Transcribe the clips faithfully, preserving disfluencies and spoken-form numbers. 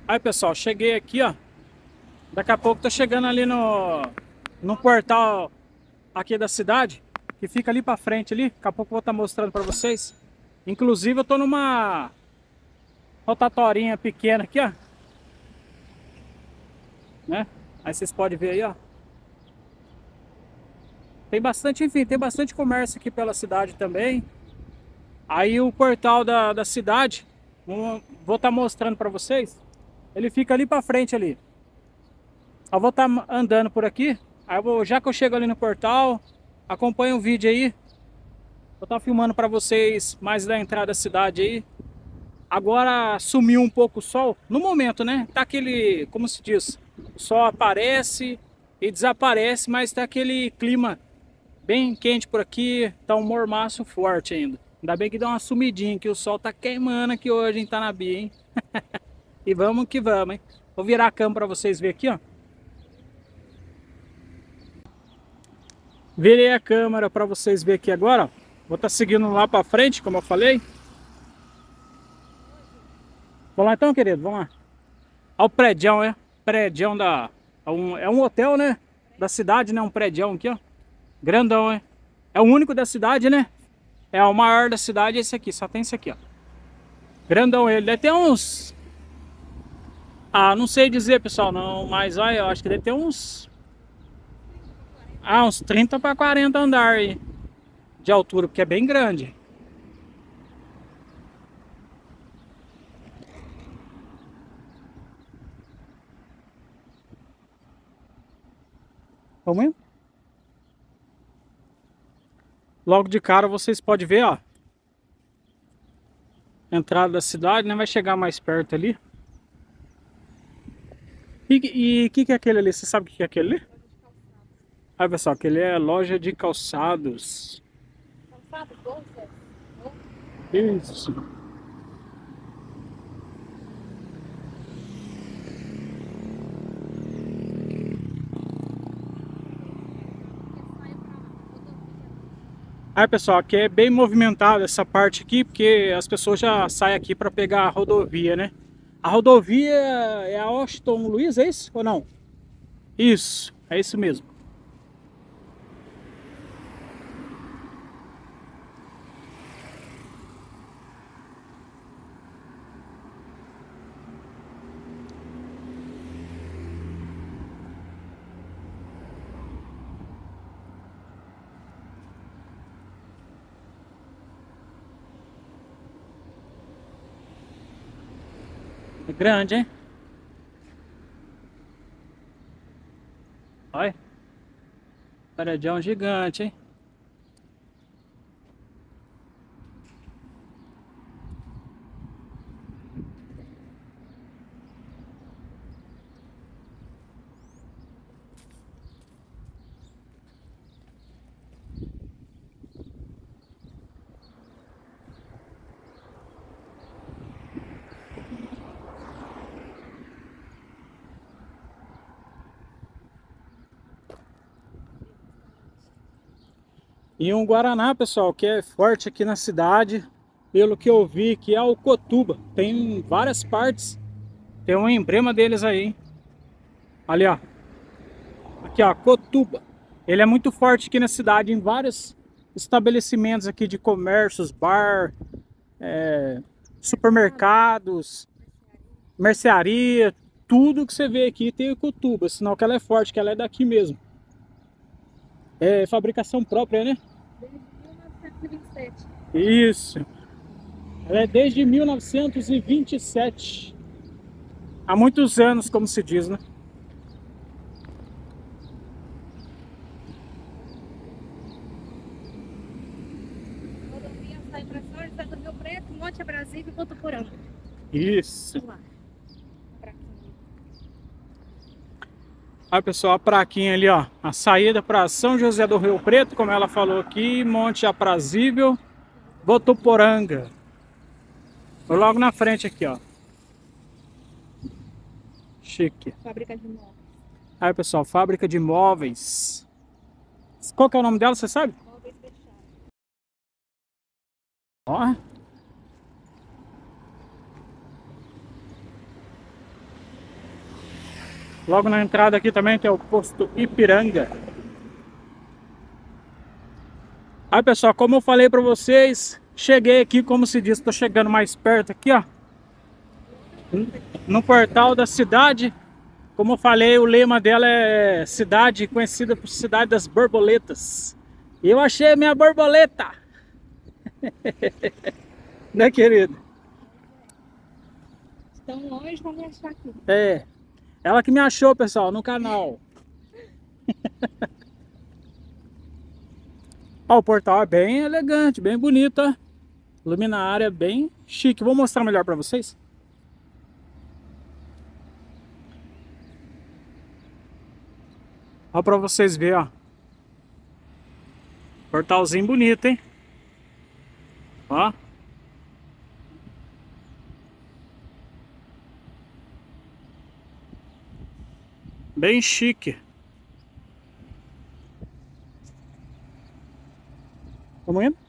Aí, pessoal, cheguei aqui, ó. Daqui a pouco tô chegando ali no, no portal aqui da cidade, que fica ali pra frente ali. Daqui a pouco eu vou estar mostrando pra vocês. Inclusive, eu tô numa rotatorinha pequena aqui, ó, né? Aí vocês podem ver aí, ó. Tem bastante, enfim, tem bastante comércio aqui pela cidade também. Aí o portal da, da cidade, um, vou estar mostrando pra vocês. Ele fica ali pra frente ali. Eu vou estar andando por aqui. Aí eu vou, já que eu chego ali no portal, acompanha o vídeo aí. Vou estar filmando para vocês mais da entrada da cidade aí. Agora sumiu um pouco o sol. No momento, né? Tá aquele, como se diz, o sol aparece e desaparece, mas tá aquele clima bem quente por aqui. Tá um mormaço forte ainda. Ainda bem que dá uma sumidinha, que o sol tá queimando aqui hoje em Tanabi, hein? E vamos que vamos, hein? Vou virar a câmera para vocês verem aqui, ó. Virei a câmera para vocês verem aqui agora, ó. Vou estar seguindo lá para frente, como eu falei. Vamos lá então, querido, vamos lá. Olha o prédião, é? Prédião da... É um, é um hotel, né? Da cidade, né? Um prédião aqui, ó. Grandão, é? É o único da cidade, né? É o maior da cidade, esse aqui. Só tem esse aqui, ó. Grandão ele. Deve ter uns... Ah, não sei dizer, pessoal, não. Mas, olha, eu acho que deve ter uns... Ah, uns trinta para quarenta andar aí. De altura, porque é bem grande. Vamos indo? Logo de cara vocês podem ver, ó. Entrada da cidade, né? Vai chegar mais perto ali. E o que, que é aquele ali? Você sabe o que, que é aquele ali? Ah, pessoal, aquele é loja de calçados. Calçados, bolsas? Isso. Aí, pessoal, aqui é bem movimentado essa parte aqui, porque as pessoas já saem aqui para pegar a rodovia, né? A rodovia é a Washington Luiz, é isso ou não? Isso, é isso mesmo. É grande, hein? Olha, prédio gigante, hein? E um Guaraná, pessoal, que é forte aqui na cidade, pelo que eu vi, que é o Cotuba. Tem várias partes, tem um emblema deles aí, hein? Ali, ó. Aqui, ó, Cotuba. Ele é muito forte aqui na cidade, em vários estabelecimentos aqui de comércios, bar, é, supermercados, mercearia, tudo que você vê aqui tem o Cotuba, sinal que ela é forte, que ela é daqui mesmo. É fabricação própria, né? Desde mil novecentos e vinte e sete. Isso. Ela é desde mil novecentos e vinte e sete. Há muitos anos, como se diz, né? A rodovia sai para São José do Rio Preto, Monte Brasília e Votuporanga. Isso. Vamos lá. Pra aqui. Aí, pessoal, a praquinha ali, ó. A saída para São José do Rio Preto, como ela falou aqui, Monte Aprazível, Votuporanga. Tô logo na frente aqui, ó. Chique. Fábrica de móveis. Aí, pessoal, fábrica de móveis. Qual que é o nome dela, você sabe? Móveis fechados. Ó. Logo na entrada aqui também tem o posto Ipiranga. Aí, pessoal, como eu falei pra vocês, cheguei aqui, como se diz, tô chegando mais perto aqui, ó, no portal da cidade. Como eu falei, o lema dela é cidade conhecida por cidade das borboletas. E eu achei a minha borboleta. Né, querido? Estão longe, vão me achar aqui. É. Ela que me achou, pessoal, no canal. Ó, o portal é bem elegante, bem bonito, ó. Luminária bem chique. Vou mostrar melhor pra vocês. Ó, pra vocês verem, ó. Portalzinho bonito, hein? Ó. Bem chique. Vamos indo?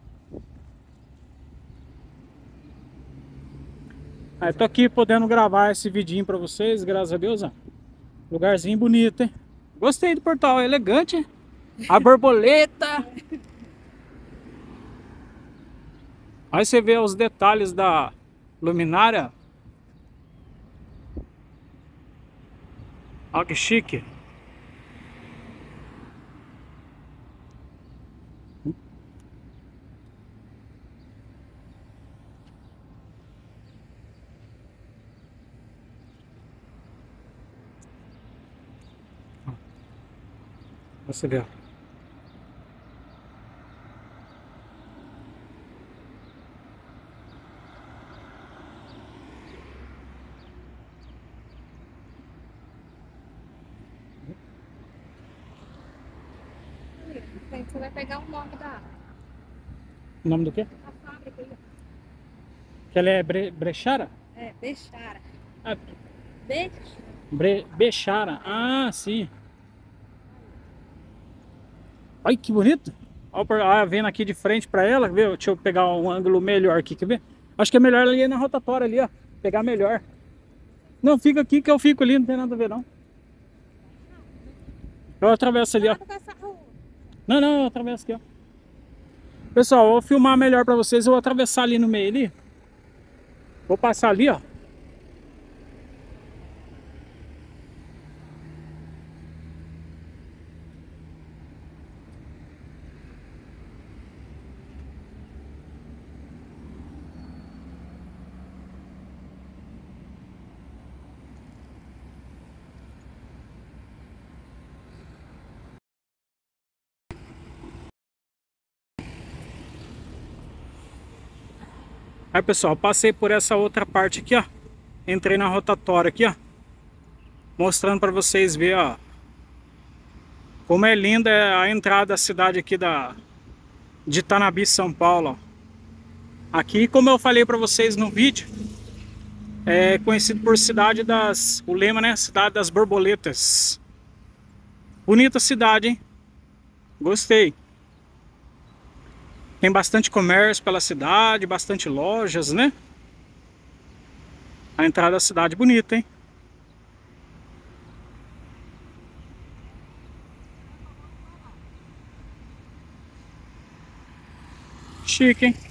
Aí, tô aqui podendo gravar esse vidinho pra vocês, graças a Deus, ó. Lugarzinho bonito, hein? Gostei do portal, é elegante, hein? A borboleta. Aí você vê os detalhes da luminária. Olha que chique. Você vê. Você vai pegar o nome da, O nome do quê? da fábrica aí. Que ela é bre, brechara? É, Bechara. Ah, Bechara. bre, bechara. Ah, sim. Olha que bonito. Olha, vendo aqui de frente pra ela, viu? Deixa eu pegar um ângulo melhor aqui, quer ver? Acho que é melhor ali na rotatória ali, ó. Pegar melhor. Não, fica aqui que eu fico ali, não tem nada a ver não. Eu atravesso ali, ó. Não, não, eu atravesso aqui, ó. Pessoal, eu vou filmar melhor pra vocês. Eu vou atravessar ali no meio ali. Vou passar ali, ó. Aí, pessoal, passei por essa outra parte aqui, ó. Entrei na rotatória aqui, ó. Mostrando pra vocês verem, ó. Como é linda a entrada da cidade aqui da, de Tanabi, São Paulo, ó. Aqui, como eu falei pra vocês no vídeo, é conhecido por cidade das... O lema, né? Cidade das borboletas. Bonita cidade, hein? Gostei. Tem bastante comércio pela cidade, bastante lojas, né? A entrada da cidade bonita, hein? Chique, hein?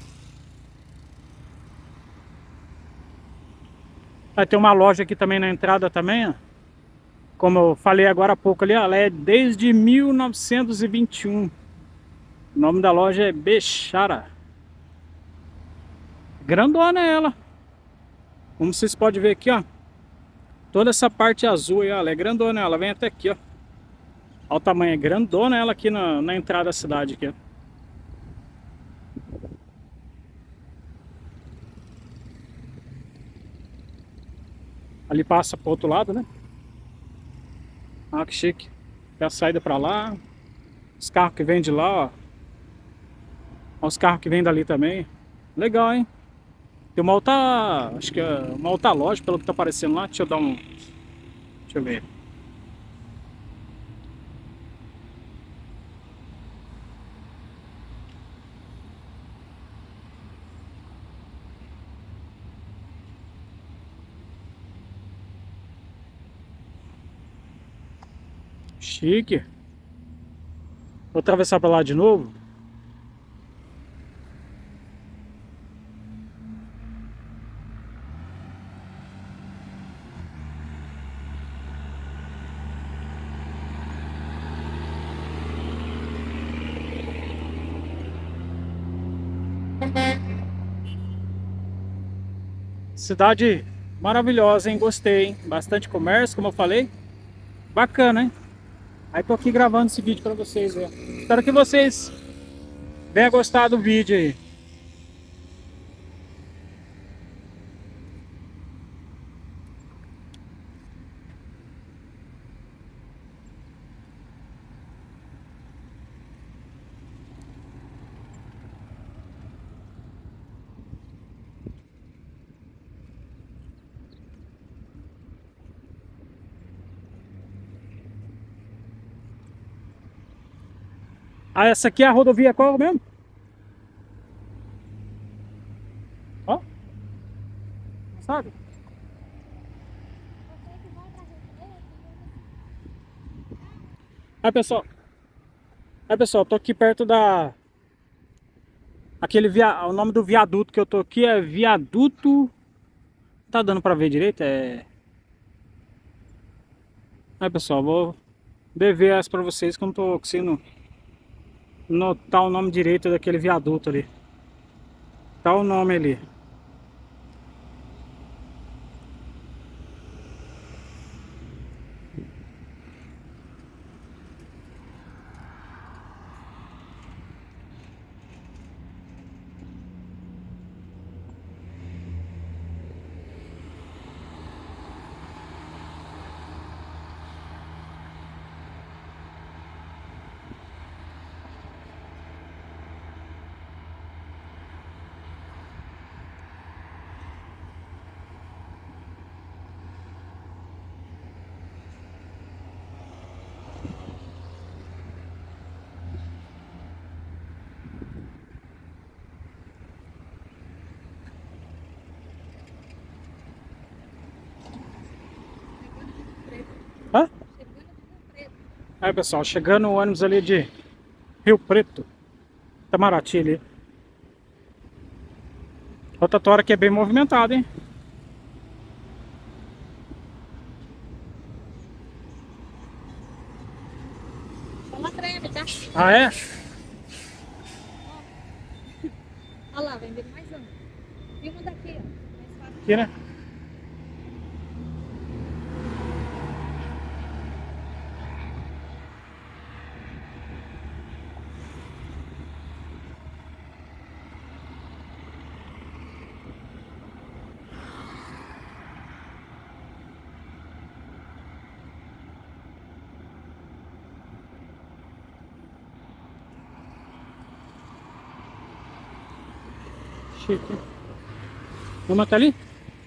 Vai ter uma loja aqui também na entrada também, ó. Como eu falei agora há pouco ali, ó, ela é desde mil novecentos e vinte e um. O nome da loja é Bechara. Grandona ela. Como vocês podem ver aqui, ó. Toda essa parte azul aí, ó, ela é grandona, ela vem até aqui, ó. Olha o tamanho, é grandona ela aqui na, na entrada da cidade aqui, ó. Ali passa pro outro lado, né? Ah, que chique. Tem a saída pra lá. Os carros que vêm de lá, ó. Olha os carros que vêm dali também. Legal, hein? Tem uma outra... Acho que é uma outra loja, pelo que tá aparecendo lá. Deixa eu dar um... Deixa eu ver. Chique. Vou atravessar para lá de novo. Cidade maravilhosa, hein? Gostei, hein? Bastante comércio, como eu falei. Bacana, hein? Aí tô aqui gravando esse vídeo pra vocês, né? Espero que vocês tenham gostado do vídeo aí. Ah, essa aqui é a rodovia qual mesmo? Ó. Sabe? Aí, pessoal. Aí, pessoal, tô aqui perto da... Aquele via... O nome do viaduto que eu tô aqui é viaduto... Tá dando pra ver direito? É... Aí, pessoal, vou dever essa pra vocês que eu não tô conseguindo notar o nome direito daquele viaduto ali. Tá o nome ali. Hã? Aí, pessoal, chegando o ônibus ali de Rio Preto, Itamaraty ali. Rotatória que é bem movimentada, hein? Ela treme, tá? Ah, é? Olha lá, vem mais um. E uma daqui, ó. Mais fácil. Aqui, né? Chique. Uma tá ali?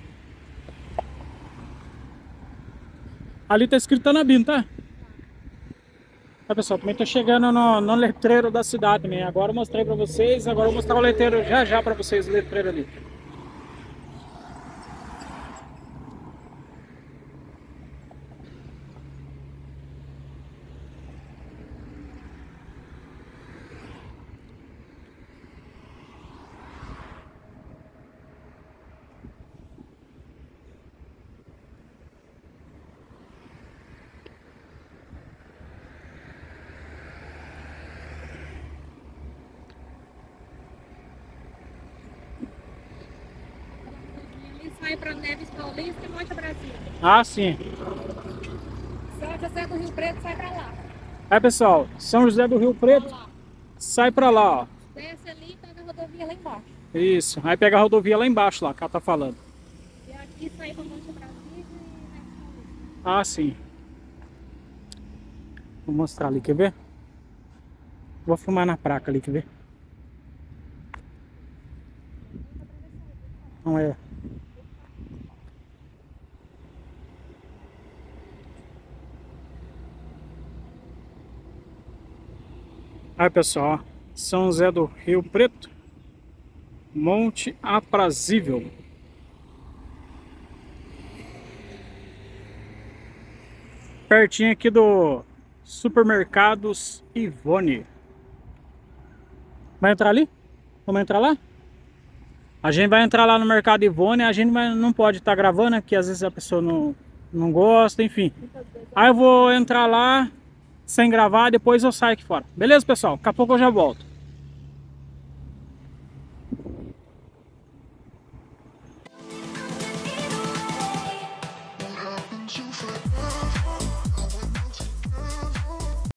Ali tá escrito Tanabim, tá? Tá, pessoal, também tô chegando no, no letreiro da cidade também. Agora eu mostrei pra vocês, agora eu vou mostrar o letreiro já já pra vocês, o letreiro ali. Ele sai pra Neves Paulista e Monte Brasil. Ah, sim. São José do Rio Preto sai pra lá. Aí, pessoal, São José do Rio Preto, Pra lá. sai pra lá, ó. Desce ali e pega a rodovia lá embaixo. Isso, aí pega a rodovia lá embaixo, lá, que ela tá falando. E aqui sai pra Monte Brasil e Neves Paulista. Ah, sim. Vou mostrar ali, quer ver? Vou filmar na placa ali, quer ver? Não é. Aí, pessoal, ó, São José do Rio Preto, Monte Aprazível. Pertinho aqui do Supermercados Ivone. Vai entrar ali? Vamos entrar lá? A gente vai entrar lá no Mercado Ivone. A gente vai, não pode estar tá gravando, né? Porque às vezes a pessoa não, não gosta, enfim. Aí eu vou entrar lá sem gravar, depois eu saio aqui fora. Beleza, pessoal? Daqui a pouco eu já volto.